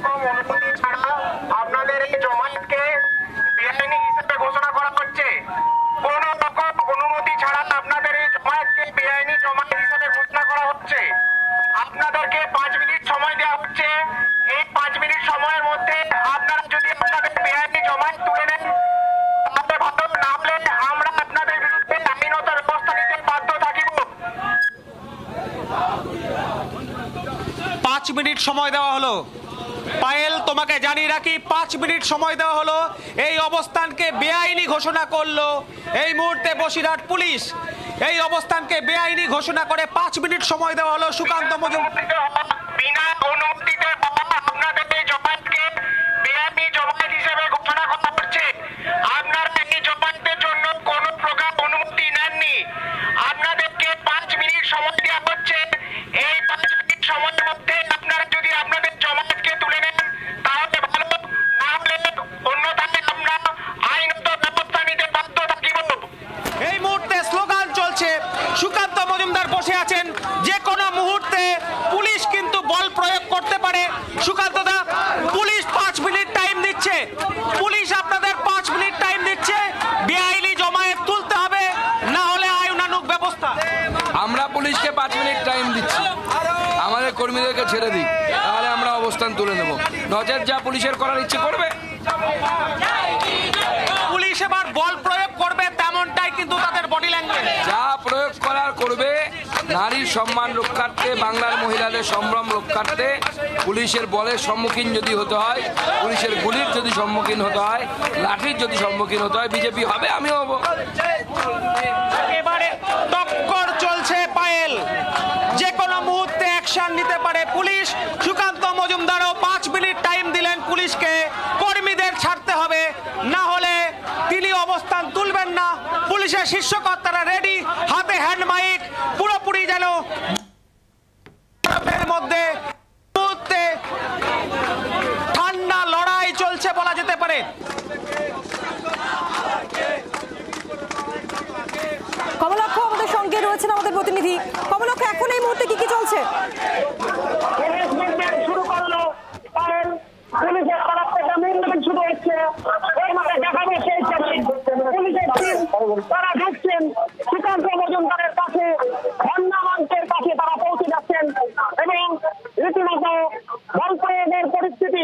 অনুমতি ছাড়া আপনাদের এই জমায়েতকে বেআইনি হিসেবে ঘোষণা করা হচ্ছে। কোন রকম অনুমতি ছাড়া আপনাদের এই জমায়েতকে বেআইনি জমায়েত হিসেবে ঘোষণা করা হচ্ছে। আপনাদেরকে 5 মিনিট সময় দেওয়া হচ্ছে। এই 5 মিনিট সময়ের মধ্যে আপনারা যদি আপনাদের বেআইনি জমায়েত তুলে নেন তাহলে ভালো, না হলে আমরা আপনাদের বিরুদ্ধে আইনত ব্যবস্থা নিতে বাধ্য থাকিব। 5 মিনিট সময় দেওয়া হলো। পায়েল, তোমাকে জানিয়ে রাখি 5 মিনিট সময় দেওয়া হলো। এই অবস্থানকে বেআইনি ঘোষণা করলো এই মুহূর্তে বসিরহাট পুলিশ। এই অবস্থানকে বেআইনি ঘোষণা করে 5 মিনিট সময় দেওয়া হলো সুকান্ত মজুমদার। বিনা অনুমতিতে আপনাদের এই জমায়েতকে বেআইনি জমায়েত হিসেবে ঘোষণা করা হচ্ছে। আপনারা এই জমায়েতের জন্য কোনো প্রকার অনুমতি নেননি। আপনাদেরকে 5 মিনিট সময় দেওয়া হচ্ছে। এই 5 মিনিট সময়ের মধ্যে আপনারা যদি আপনাদের জমায়েতকে তুলে নেন তাহলে ভালো, না হলে অন্যথায় আমরা আইনত ব্যবস্থা নিতে বাধ্য থাকিব। এই মুহূর্তে স্লোগান চলছে। সুকান্ত মজুমদার বসে আছেন। যে কোনো মুহূর্তে পুলিশ কিন্তু বল প্রয়োগ করতে পারে। Sukanta da, police 5 minute time দিচ্ছে। পুলিশ আপনাদের 5 মিনিট টাইম দিচ্ছে। বেআইনি জমায়েত তুলতে হবে, না হলে আইনানুগ ব্যবস্থা। আমরা পুলিশকে 5 মিনিট টাইম দিচ্ছি। আমাদের কর্মীদেরকে ছেড়ে দিই, তাহলে আমরা অবস্থান তুলে নেব। নজর যা পুলিশের করার ইচ্ছে করবে। পুলিশ এবার বল প্রয়োগ করবে তেমনটাই কিন্তু তাদের বডি ল্যাঙ্গুয়েজ। যা প্রয়োগ করার করবে। নারীর সম্মান রক্ষার্থে, বাংলার মহিলাদের সম্ভ্রম রক্ষার্থে পুলিশের বলের সম্মুখীন যদি হতে হয়, পুলিশের গুলির যদি সম্মুখীন হতে হয়, লাঠির যদি সম্মুখীন হতে হয়, বিজেপি হবে, আমিও হব। এবারে টক্কর চলছে পায়েল। যে কোনো মুহূর্তে অ্যাকশন নিতে পারে পুলিশ। সুকান্ত মজুমদারও 5 মিনিট টাইম দিলেন পুলিশকে। কর্মীদের ছাড়তে হবে, না হলে তিনি অবস্থান তুলবেন না। পুলিশের শীর্ষ কর্তারা রেডি, হাতে হ্যান্ড মাইক, পুরোপুরি যেন মধ্যে মুহূর্তে ঠান্ডা লড়াই চলছে বলা যেতে পারে। কমলক্ষ আমাদের সঙ্গে রয়েছেন আমাদের প্রতিনিধি। কমলক্ষ, এখন এই মুহূর্তে কি কি চলছে? শুরু করলো পুলিশের তরফ থেকে মুভমেন্ট শুরু হচ্ছে। এর মধ্যে দেখাবো সেই ছবি। পুলিশের টিম তারা ঢুকছেন সুকান্ত মজুমদারের কাছে, ধর্ণা মঞ্চের কাছে তারা পৌঁছে যাচ্ছেন এবং রীতিমতো বল প্রয়োগের পরিস্থিতি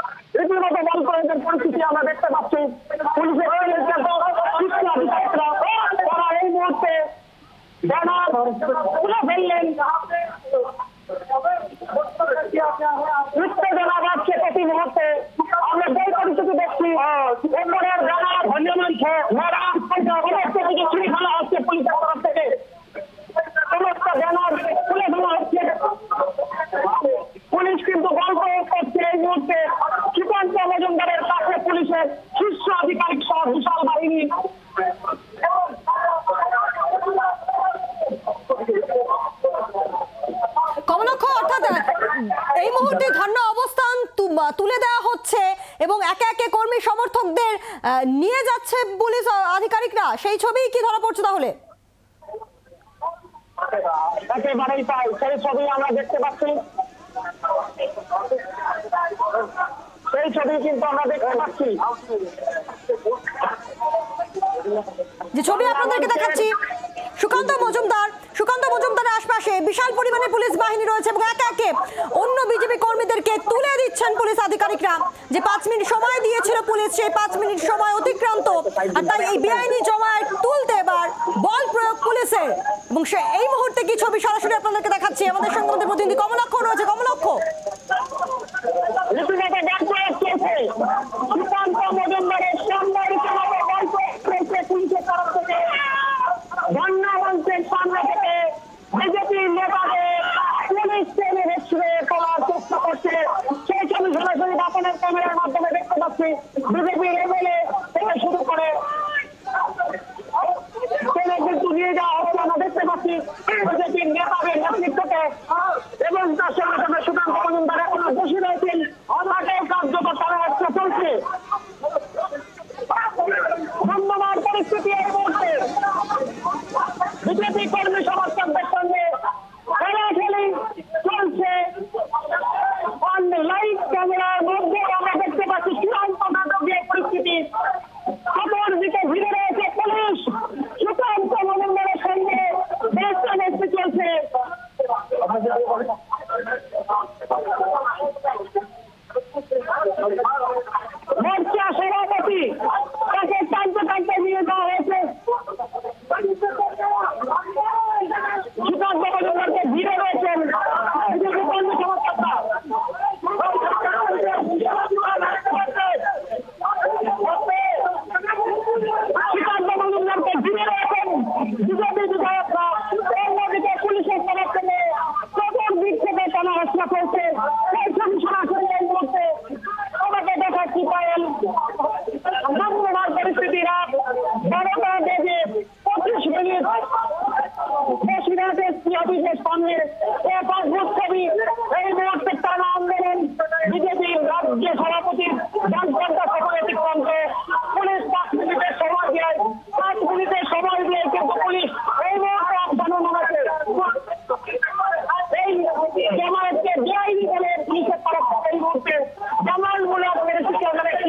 আমরা দেখতে পাচ্ছি। পুলিশের শীর্ষ আধিকারিকরা তারা এই মুহূর্তে ব্যানার তুলে ফেললেন। উত্তেজনা বাড়ছে প্রতি মুহূর্তে। আমরা যে পরিস্থিতি দেখছি, উপরের ব্যানার ধন্যমঞ্চ সমস্ত কিছু ছুরি ফেলা হচ্ছে পুলিশের তরফ থেকে। সমস্ত ব্যানার তুলে ফেলা হচ্ছে। পুলিশ কিন্তু বল প্রয়োগ করছে এই মুহূর্তে। সুকান্ত মজুমদারের কাছে পুলিশের শীর্ষ আধিকারিক সহ বিশাল বাহিনী। কমলক্ষ, অর্থাৎ এই মুহূর্তে ধর্ণা অবস্থান তুলে দেওয়া হচ্ছে এবং একে একে কর্মী সমর্থকদের নিয়ে যাচ্ছে পুলিশ আধিকারিকরা। সেই ছবি কি ধরা পড়ছে তাহলে? একেবারেই তাই, সেই ছবি আমরা দেখতে পাচ্ছি। সেই ছবি কিন্তু আমরা দেখতে পাচ্ছি। যে ছবি আপনাদেরকে দেখাচ্ছি, সুকান্ত মজুমদারের আশপাশে বিশাল পরিমাণে পুলিশ বাহিনী রয়েছে এবং একে একে অন্য বিজেপি কর্মীদেরকে তুলে দিচ্ছেন পুলিশ আধিকারিকরা। যে 5 মিনিট সময় দিয়েছিল পুলিশ, সেই 5 মিনিট সময় অতিক্রান্ত। আর তাই এই বেআইনি জমায়েত তুলতে এবার বল প্রয়োগ পুলিশের। এবং এই মুহূর্তে কি ছবি সরাসরি আপনাদেরকে দেখাচ্ছি। আমাদের সঙ্গে আমাদের প্রতিনিধি কমলক্ষ রয়েছে। কমলক্ষ, সুকান্ত মজুমদারের সাংবাদিকভাবে বল প্রয়োগ করেছে পুলিশের তরফ থেকে। ধর্ণা মঞ্চের সামনে থেকে বিজেপি নেতাদের পুলিশ টেনে হেঁচড়ে তোলার চেষ্টা করছে। সেই ছবি সরাসরি আপনার ক্যামেরার মাধ্যমে দেখতে পাচ্ছি। বিজেপির এমএলএ থেকে শুরু করে টেনে কিন্তু নিয়ে যাওয়া হচ্ছে আমরা দেখতে পাচ্ছি বিজেপির নেতাদের নেতৃত্বকে। এবং তার সঙ্গে সঙ্গে সুকান্ত মজুমদার এখনো বসে রয়েছেন। তাকেও কার্যকর করা হচ্ছে চলছে। ধন্যবাদ। পরিস্থিতি এই মুহূর্তে বিজেপি কর্মী সমর্থকদের সঙ্গে খেলাখেলি চলছে। লাইভ ক্যামেরার মোর্চা সভাপতি তাকে টানতে টানতে নিয়ে যাওয়া হয়েছে। সুকান্ত মজুমদারকে ঘিরে রয়েছেন কর্মী সমর্থকরা। সুকান্ত মজুমদারকে ঘিরে রয়েছেন বিজেপি বিধায়করা। অন্যদিকে পুলিশের সমর্থনে চতুর্দিক থেকে টানা হেঁচড়া চলছে। সেই ছবি সরাসরি এই মুহূর্তে আমাকে দেখাচ্ছি পায়েল। ধন্যবাদ পরিস্থিতি রাত 12টা বেজে 25 মিনিট প্রেসিডেন্টের অফিসের সামনে এক অদ্ভুত ছবি। এই মুহূর্তে টানা আন্দোলন বিজেপির রাজ্য সভাপতির 5 ঘন্টা সময় অতিক্রান্তে পুলিশ 5 মিনিটের সময় দেয়। 5 মিনিটের সময় দিয়ে কিন্তু পুলিশ এই মুহূর্তে আন্দোলন নামাচ্ছে। এই জামায়াতকে বেআইনি বলে পুলিশের তরফ থেকে এই মুহূর্তে জামালমূলক মেরেছিলেন একটি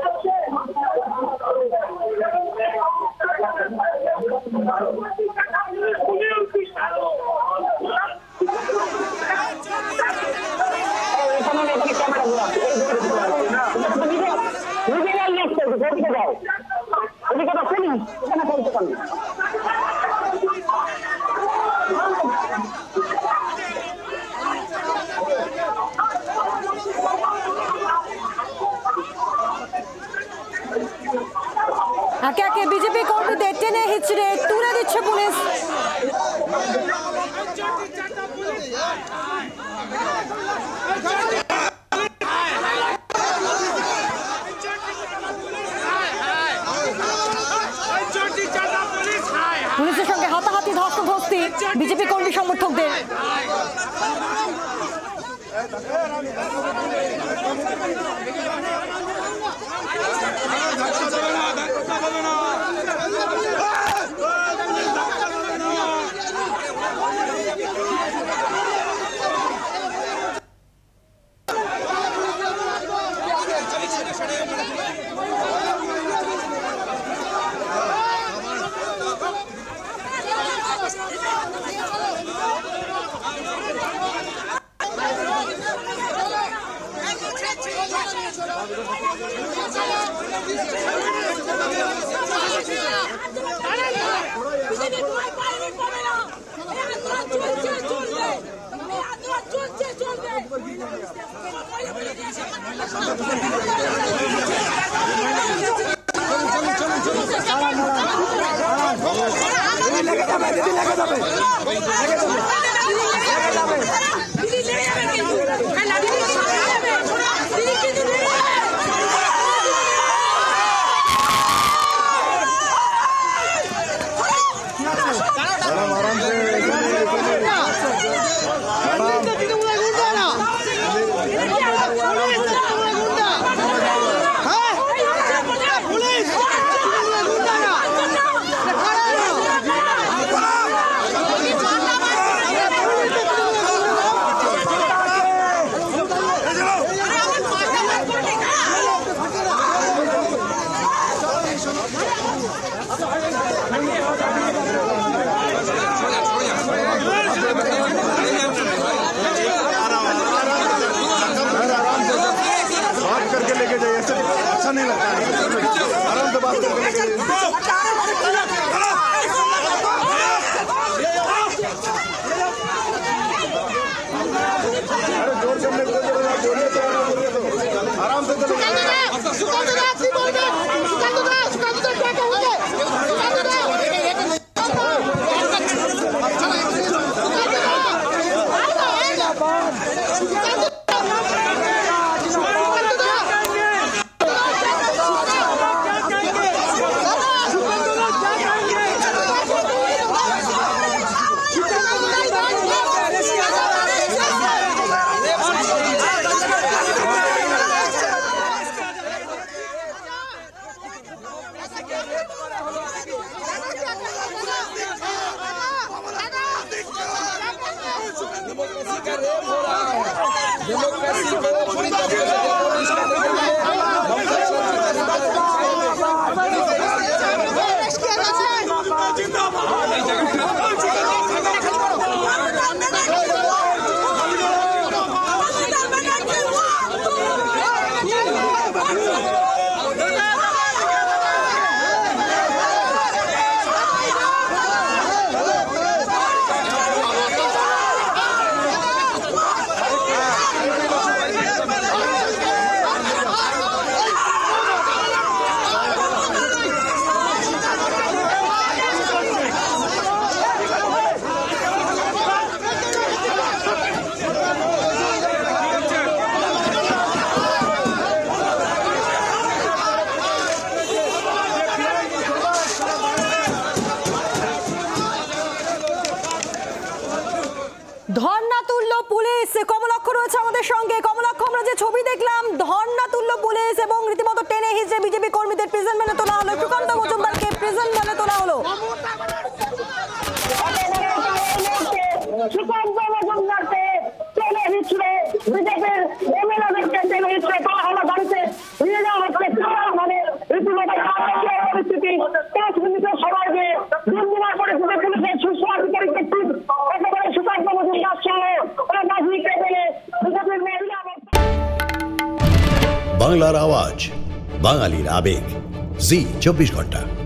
একে একে বিজেপি কর্মীদের টেনে হিচড়ে তুলে দিচ্ছে পুলিশ। পুলিশের সঙ্গে হাতাহাতি ধস্তাধস্তি বিজেপি কর্মী সমর্থকদের। সুকান্ত মজুমদারকে টেনে হিচড়ে বিজেপির এমএলএদেরকে টেনে হিচড়ে তারা হলো গাড়িতে নিয়ে যাওয়া হচ্ছে। মানে রীতিমতো পরিস্থিতি 5 মিনিটের সময়কে দুর্দিনার পরিস্থিতি পুলিশের শীর্ষ আধিকারিকদের টিম একেবারে সুকান্ত মজুমদার সহ মাঝিকে পেলে বিজেপির মহিলা বাংলার আওয়াজ, বাঙালির আবেগ, জি 24 ঘন্টা।